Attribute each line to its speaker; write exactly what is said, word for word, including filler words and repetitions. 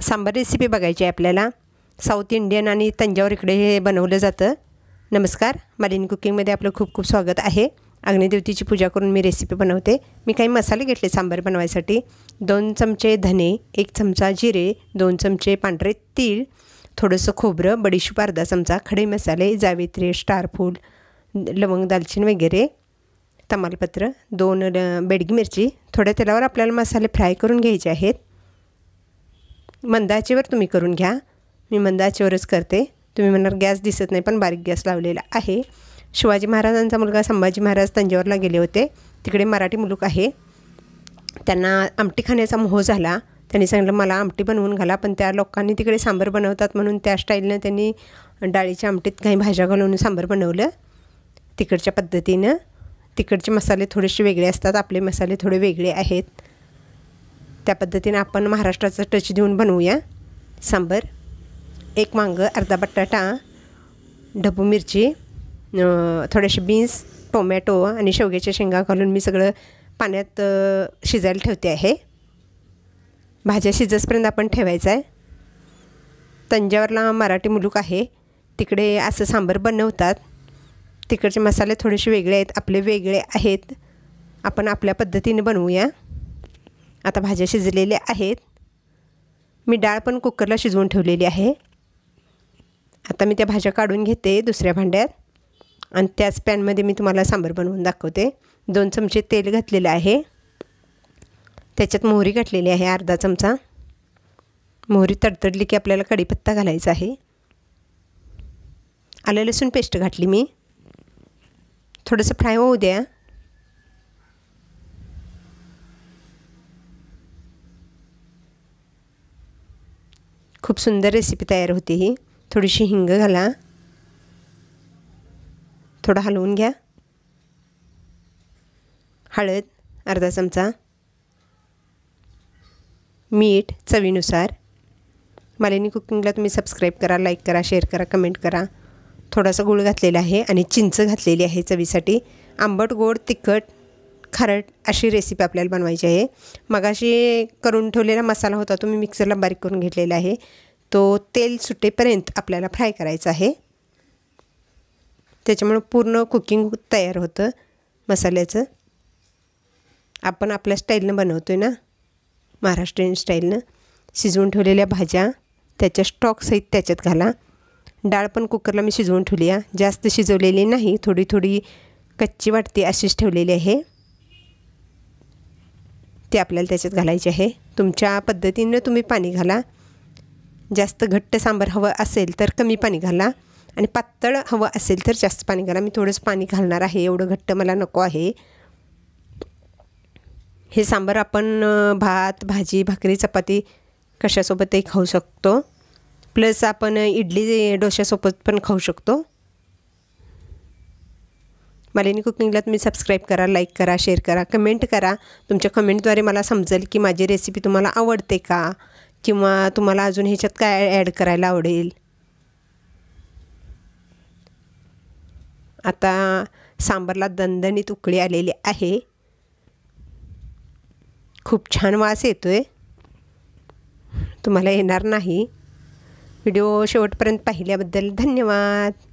Speaker 1: Sambar recipe बघायची आहे आपल्याला। साऊथ इंडियन आणि तंजावर इकडे हे बनवलं जातं। नमस्कार, मालिनी कुकिंगमध्ये आपलं खूप खूप स्वागत आहे। अग्निदेवतेची पूजा करून मी रेसिपी बनवते। मी काही मसाले घेतले सांबार बनवायसाठी। दोन चमचे धने, एक चमचा जिरे, दोन चमचे पांढरे तीळ, थोडंसं खोबरं, बडीशेप अर्धा चमचा, खडे मसाले, जावित्री, स्टारफूल, लवंग, दालचिनी वगैरे, तमालपत्र, दोन बेडगी मिरची। थोड्या तेलावर आपल्याला मसाले फ्राय करून घ्यायचे आहेत। मंद आचेवर तुम्ही करून घ्या। मी मंद आचेवरच करते। तुम्ही म्हणणार गॅस दिसत नाही, पण बारीक गॅस लावलेला आहे। शिवाजी महाराजांचा मुलगा संभाजी महाराज तंजावरला गेले होते। तिकडे मराठी मुलूक आहे। त्यांना आमटी खाण्याचा मोह झाला। त्यांनी सांगितलं मला आमटी बनवून घाला, पण त्या लोकांनी तिकडे सांबार बनवतात म्हणून त्या स्टाईलनं त्यांनी डाळीच्या आमटीत काही भाज्या घालून सांबार बनवलं तिकडच्या पद्धतीनं। तिकडचे मसाले थोडेसे वेगळे असतात, आपले मसाले थोडे वेगळे आहेत। त्या पद्धतीने आपण महाराष्ट्राचा टच देऊन बनवूया सांबार। एक वांगं, अर्धा बटाटा, ढबू मिरची, थोडेसे बीन्स, टोमॅटो आणि शेवग्याच्या शेंगा घालून मी सगळं पाण्यात शिजायला ठेवते आहे। भाज्या शिजसपर्यंत आपण ठेवायचं आहे। तंजावरला मराठी मुलूक आहे, तिकडे असं सांबार बनवतात। तिकडचे मसाले थोडेसे वेगळे आहेत, आपले वेगळे आहेत। आपण आपल्या पद्धतीने बनवूया। आता भाज्या शिजलेल्या आहेत। मी डाळ पण कुकरला शिजवून ठेवलेली आहे। आता मी त्या भाज्या काढून घेते दुसऱ्या भांड्यात आणि त्याच पॅनमध्ये मी तुम्हाला सांबार बनवून दाखवते। दोन चमचे तेल घातलेलं आहे। त्याच्यात मोहरी घातलेली आहे अर्धा चमचा। मोहरी तडतडली की आपल्याला कढीपत्ता घालायचा आहे। आलं लसूण पेस्ट घातली मी। थोडंसं फ्राय होऊ द्या। खूप सुंदर रेसिपी तयार होते ही। थोडीशी हिंग घाला, थोडं हलवून घ्या। हळद अर्धा चमचा, मीठ चवीनुसार। मालिनी कुकिंगला तुम्ही सबस्क्राईब करा, लाईक करा, शेअर करा, कमेंट करा। थोडासा गूळ घातलेला आहे आणि चिंच घातलेली आहे चवीसाठी। आंबट, गोड, तिखट, खारट अशी रेसिपी आपल्याला बनवायची आहे। मगाशी करून ठेवलेला मसाला होता, तो मी मिक्सरला बारीक करून घेतलेला आहे। तो तेल सुटेपर्यंत आपल्याला फ्राय करायचा आहे। त्याच्यामुळे पूर्ण कुकिंग तयार होतं मसाल्याचं। आपण आपल्या स्टाईलनं बनवतो आहे ना, महाराष्ट्रीयन स्टाईलनं। शिजवून ठेवलेल्या भाज्या त्याच्या स्टॉकसहित त्याच्यात घाला। डाळ पण कुकरला मी शिजवून ठेवली आहे, जास्त शिजवलेली नाही, थोडी थोडी कच्ची वाटते अशीच ठेवलेली आहे। ते आपल्याला त्याच्यात घालायचे आहे। तुमच्या पद्धतीनं तुम्ही पाणी घाला। जास्त घट्ट सांबार हवं असेल तर कमी पाणी घाला आणि पातळ हवं असेल तर जास्त पाणी घाला। मी थोडंसं पाणी घालणार आहे, एवढं घट्ट मला नको आहे। हे सांबार आपण भात, भाजी, भाकरी, चपाती कशासोबतही खाऊ शकतो। प्लस आपण इडली डोश्यासोबत पण खाऊ शकतो। मालिनी कुकिंगला तुम्ही सबस्क्राईब करा, लाईक करा, शेअर करा, कमेंट करा। तुमच्या कमेंटद्वारे मला समजेल की माझी रेसिपी तुम्हाला आवडते का, किंवा तुम्हाला अजून ह्याच्यात काय ॲड करायला आवडेल। आता सांबारला दणदणीत उकळी आलेली आहे। खूप छान वास येतोय, तुम्हाला येणार नाही। व्हिडिओ शेवटपर्यंत पाहिल्याबद्दल धन्यवाद।